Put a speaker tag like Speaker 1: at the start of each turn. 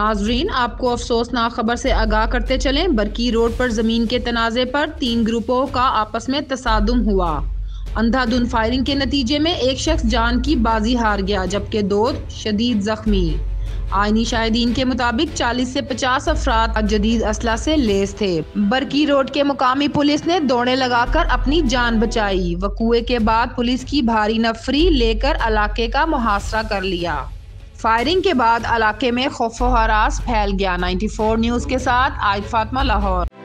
Speaker 1: नाजरीन, आपको अफसोसनाक खबर से आगाह करते चलें। बरकी रोड पर जमीन के तनाज़े पर 3 ग्रुपों का आपस में तसादुम हुआ। अंधाधुंध फायरिंग के नतीजे में एक शख्स जान की बाजी हार गया, जबकि 2 शदीद जख्मी। आईनी शाहिदीन के मुताबिक 40 से 50 अफराद जदीद असला से लेस थे। बरकी रोड के मुकामी पुलिस ने दौड़े लगाकर अपनी जान बचाई। वकूए के बाद पुलिस की भारी नफरी लेकर इलाके का मुहासरा कर लिया। फायरिंग के बाद इलाके में खौफ व हरास फैल गया। 94 न्यूज़ के साथ आयत फातिमा, लाहौर।